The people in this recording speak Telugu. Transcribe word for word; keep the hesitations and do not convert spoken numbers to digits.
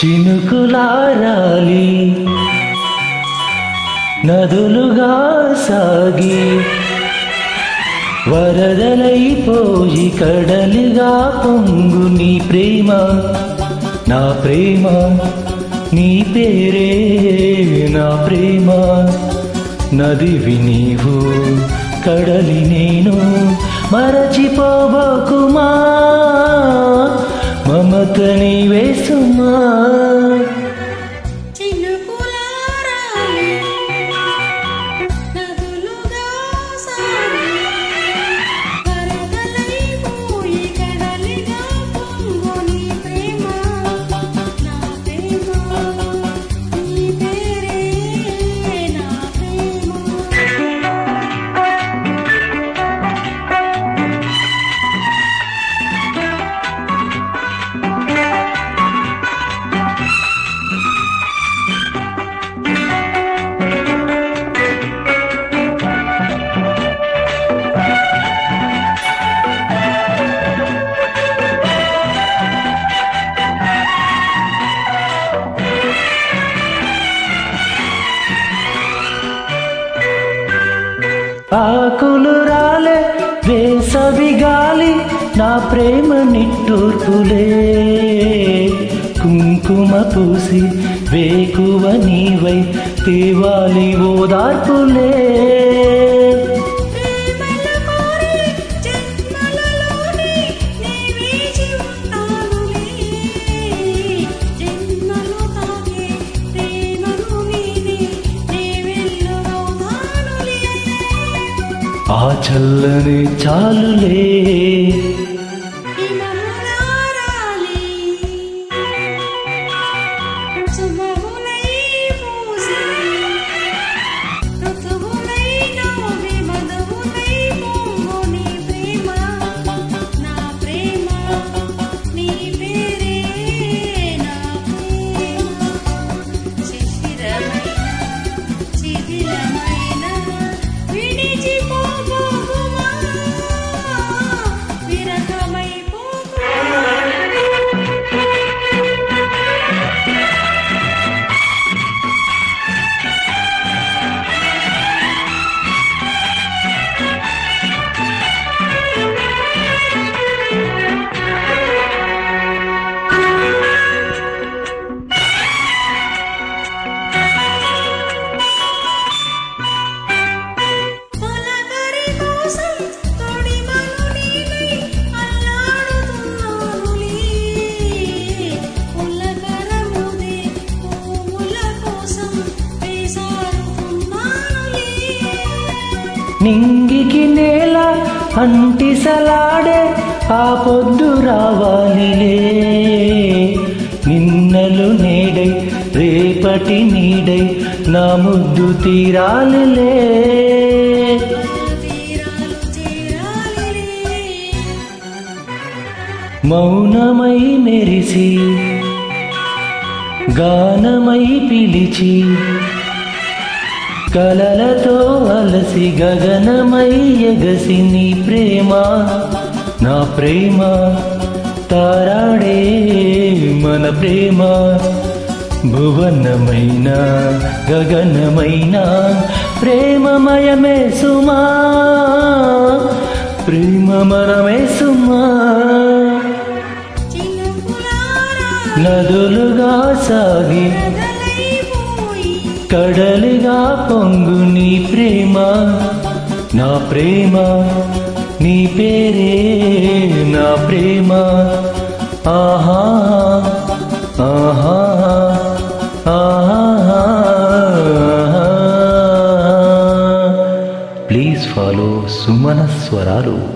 చినుకులారాలి నదులుగా సాగి వరదలైపోయి కడలిగా పొంగు నీ ప్రేమ నా ప్రేమ నీ పేరే నా ప్రేమ నదివి నీవు కడలి నేను మరచిపోబోకుమా మమత నీవే సుమా ఆకులు రాలే వేసవి గాలి నా ప్రేమ నిట్టూర్పులే కుంకుమ పూసి వేకువ నీవై తేవాలి ఓదార్పులే ఆ చల్లని చాలులే నింగికి నేల అంటిసలాడే ఆ పొద్దు రావాలిలే నిన్నలు నేడై రేపటి నీడై నా ముద్దు తీరాలిలే మౌనమై మెరిసి గానమై పిలిచి కలలతో అలసి గగనమై ఎగసి నీ ప్రేమ నా ప్రేమ తారాడే మన ప్రేమ భువనమైన గగనమైన ప్రేమమయమే సుమా ప్రేమమయమే సుమా నదులుగా సాగి కడలిగా పొంగు నీ ప్రేమ నా ప్రేమ నీ పేరే నా ప్రేమ ఆహా ఆహా ఆహా ప్లీజ్ ఫాలో సుమన స్వరాలు.